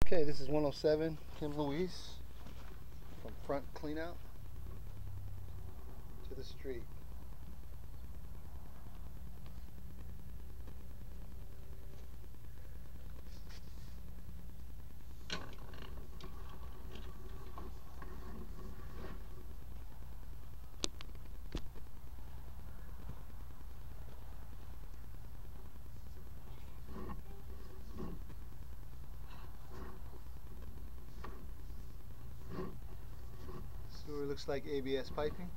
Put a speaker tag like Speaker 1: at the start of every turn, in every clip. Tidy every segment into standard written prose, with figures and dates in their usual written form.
Speaker 1: Okay, this is 107 Kim Louise from front cleanout to the street. Sewer looks like ABS piping.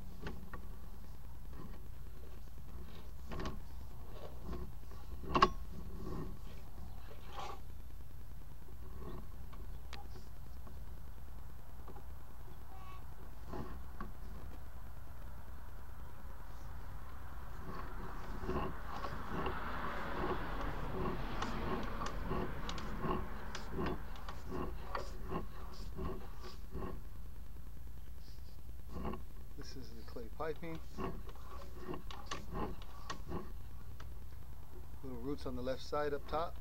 Speaker 1: This is the clay piping. Little roots on the left side up top.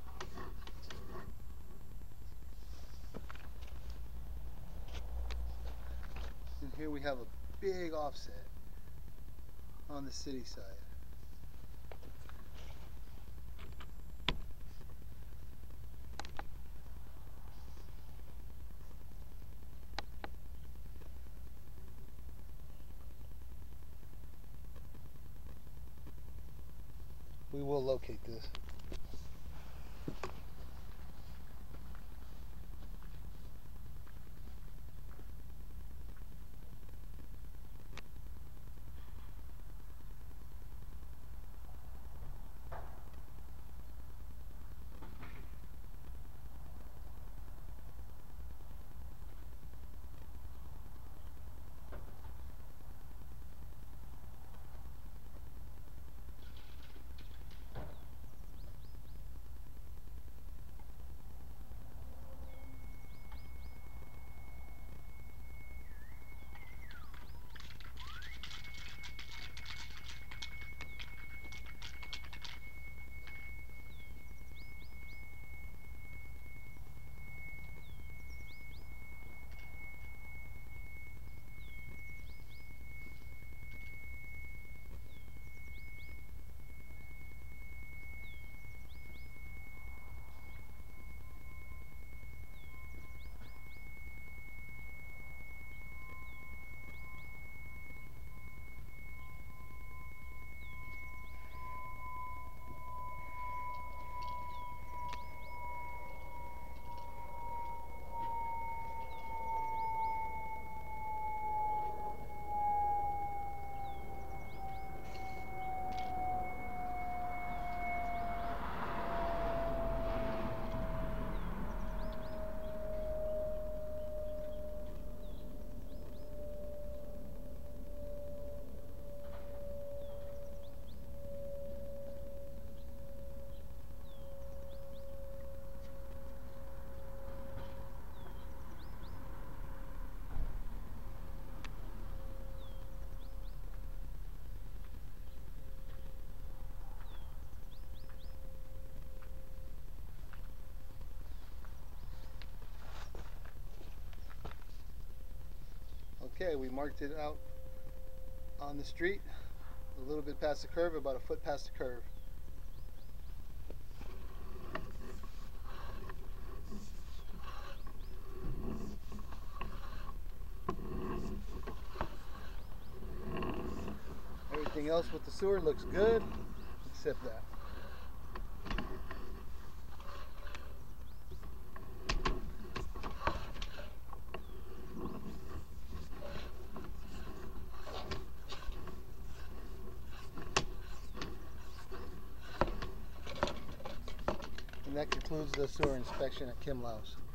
Speaker 1: And here we have a big offset on the city side. We will locate this. Okay, we marked it out on the street, a little bit past the curve, about a foot past the curve. Everything else with the sewer looks good, except that. And that concludes the sewer inspection at Kim Louise.